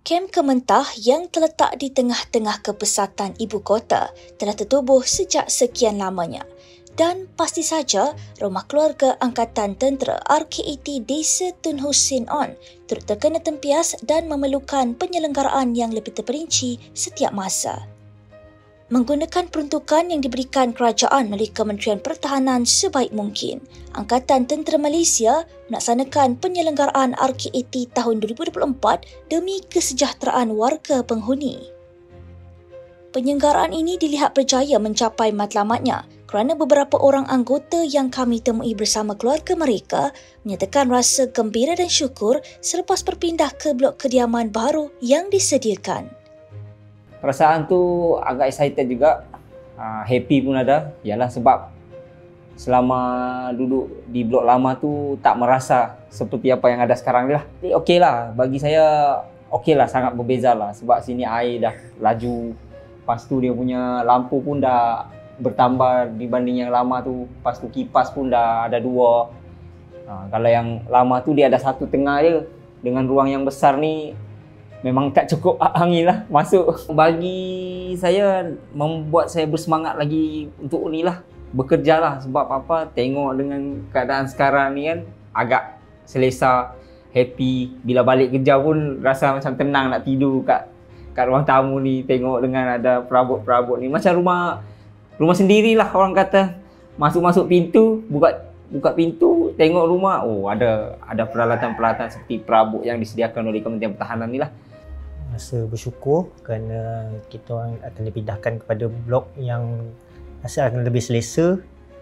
Kem Kementah yang terletak di tengah-tengah kepesatan ibu kota telah tertubuh sejak sekian lamanya. Dan pasti saja, Rumah Keluarga Angkatan Tentera RKAT Desa Tun Hussein On turut terkena tempias dan memerlukan penyelenggaraan yang lebih terperinci setiap masa. Menggunakan peruntukan yang diberikan kerajaan melalui Kementerian Pertahanan sebaik mungkin, Angkatan Tentera Malaysia melaksanakan penyelenggaraan RKAT tahun 2024 demi kesejahteraan warga penghuni. Penyelenggaraan ini dilihat berjaya mencapai matlamatnya kerana beberapa orang anggota yang kami temui bersama keluarga mereka menyatakan rasa gembira dan syukur selepas berpindah ke blok kediaman baru yang disediakan. Perasaan tu agak excited juga, happy pun ada. Yalah sebab selama duduk di blok lama tu tak merasa seperti apa yang ada sekarang ni lah. Okey lah, bagi saya okey lah, sangat berbeza lah. Sebab sini air dah laju, lepas tu dia punya lampu pun dah bertambah dibanding yang lama tu. Lepas tu kipas pun dah ada 2. Kalau yang lama tu dia ada 1 tengah je. Dengan ruang yang besar ni memang tak cukup angin lah masuk. Bagi saya, membuat saya bersemangat lagi untuk ni lah, bekerja lah. Sebab apa, tengok dengan keadaan sekarang ni kan agak selesa, happy. Bila balik kerja pun rasa macam tenang nak tidur kat ruang tamu ni. Tengok dengan ada perabot-perabot ni, macam rumah sendirilah orang kata. Masuk pintu, buka pintu, tengok rumah, oh ada peralatan-peralatan seperti perabot yang disediakan oleh Kementerian Pertahanan ni lah. Rasa bersyukur kerana kita orang akan dipindahkan kepada blok yang rasa akan lebih selesa,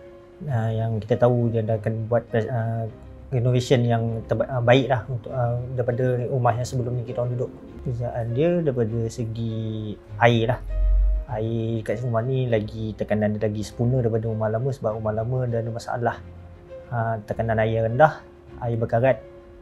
yang kita tahu dia akan buat renovation yang baik lah untuk daripada rumah yang sebelum ni kita orang duduk. Perbezaan dia daripada segi air lah. Air kat rumah ni tekanan dia lagi sempurna daripada rumah lama, sebab rumah lama dia ada masalah. Tekanan air rendah, air berkarat,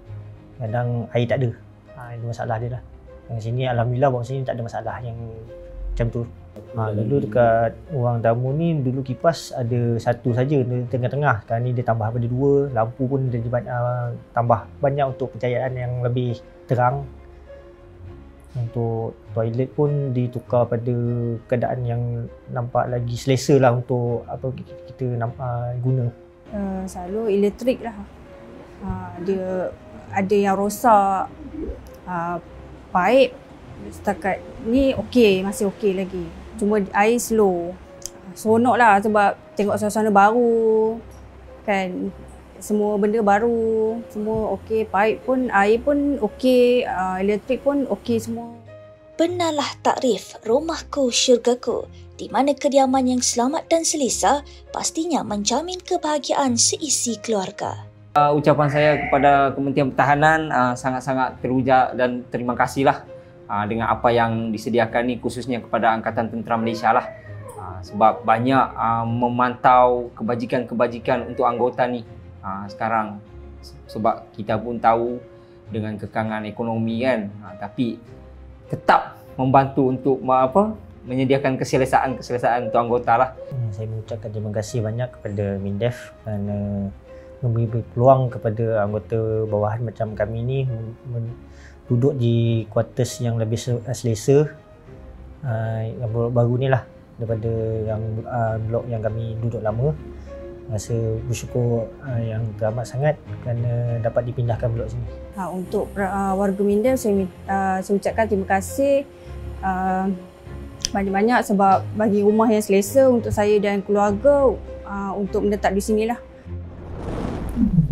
kadang air tak ada. Itu masalah dia lah. Yang sini alhamdulillah, buat sini tak ada masalah yang macam tu. Dulu dekat ruang tamu ni, dulu kipas ada 1 saja di tengah-tengah. Sekarang ni dia tambah pada 2, lampu pun dia tambah banyak untuk pencahayaan yang lebih terang. Untuk toilet pun ditukar pada keadaan yang nampak lagi selesa lah untuk apa kita guna. Selalu elektrik lah. Dia ada yang rosak. Paip setakat ni okey, masih okey lagi. Cuma air slow. Seronok lah sebab tengok suasana baru kan. Semua benda baru, semua okey. Paip pun, air pun okey, elektrik pun okey semua. Benarlah takrif Rumahku Syurgaku, di mana kediaman yang selamat dan selesa pastinya menjamin kebahagiaan seisi keluarga. Ucapan saya kepada Kementerian Pertahanan sangat-sangat teruja dan terima kasihlah dengan apa yang disediakan ni, khususnya kepada Angkatan Tentera Malaysia lah. Sebab banyak memantau kebajikan-kebajikan untuk anggota ni sekarang. Sebab kita pun tahu dengan kekangan ekonomi kan, tapi tetap membantu untuk menyediakan keselesaan untuk anggota lah. Saya mengucapkan terima kasih banyak kepada MINDEF kerana memberi peluang kepada anggota bawahan macam kami ni duduk di kuartus yang lebih selesa, yang blok baru ni lah daripada yang blok yang kami duduk lama. Rasa bersyukur yang teramat sangat kerana dapat dipindahkan blok sini. Untuk warga MINDEF, saya ucapkan terima kasih banyak-banyak sebab bagi rumah yang selesa untuk saya dan keluarga untuk menetap di sinilah.